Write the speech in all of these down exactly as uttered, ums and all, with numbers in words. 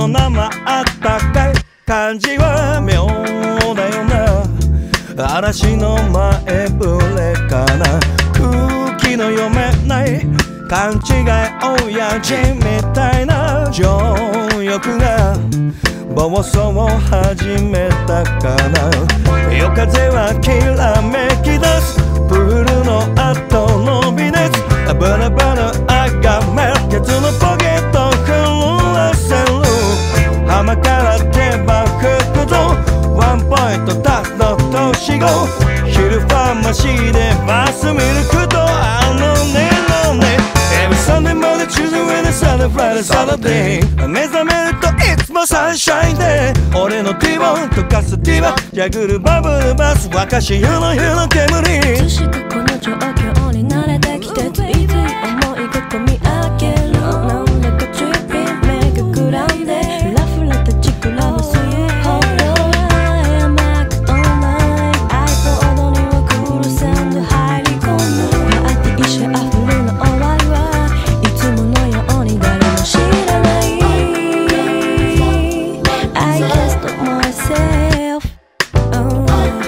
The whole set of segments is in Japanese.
の生あったかい感じは妙だよな。嵐の前触れかな、空気の読めない勘違い親父みたいな情欲が暴走を始めたかな。夜風はきらめき出すプールの後の微熱、ブラブラあがめケツのポケット震わせる。浜から手羽吹くぞワンポイントタスの年後、昼ファーマシーでバスミルクとあのねのね。Every Sunday morning Tuesday Wednesday Friday Saturday 目覚めるといつもサンシャインで、俺のティーボン溶かすティーバジャグルバブルバス沸かし湯の湯の煙。 いつしかこの状況に慣れてきて、ついつい思いが込み上げる。なんだかトリッピー目がくらんでラフラたちくらの水泡甘くオンライン iPod にはクールサウンド入り込む。パーティーシェアフルの終わりはいつものように誰も知らない。 I can't stop myself、oh.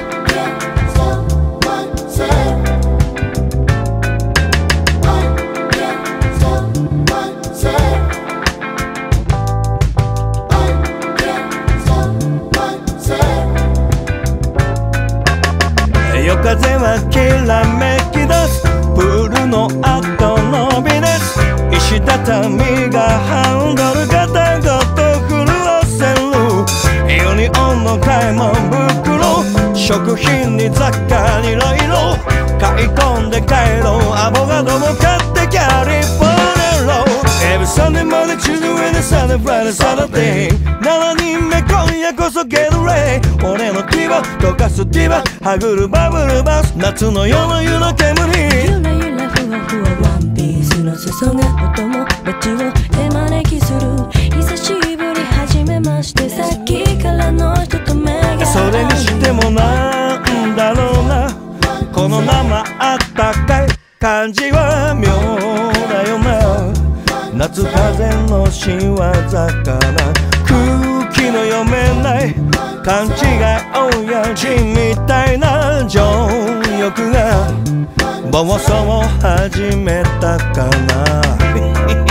夜風はきらめき出すプールの後の微熱、石畳がハンドルガタガタ震わせる。ユニオンの買い物袋、食品に雑貨にいろいろ買い込んで帰ろう。アボカドも買ってキャリフォルニアロー。 Every Sunday morning Tuesday Wednesday Friday Saturday ななにんめ今夜こそゲットレイ。俺のティーバ溶かすティーバはぐるバブルバス夏の夜の湯の煙。 ゆらゆらふわふわワンピースの裾が音も街を手招きする。久しぶり初めましてさっきからの人と目が、 それにしてもなんだろうな、この生あったかい感じは妙だよな。夏風の仕業かな、空気の読めない勘違い親父みたいな情欲が暴走を始めたかな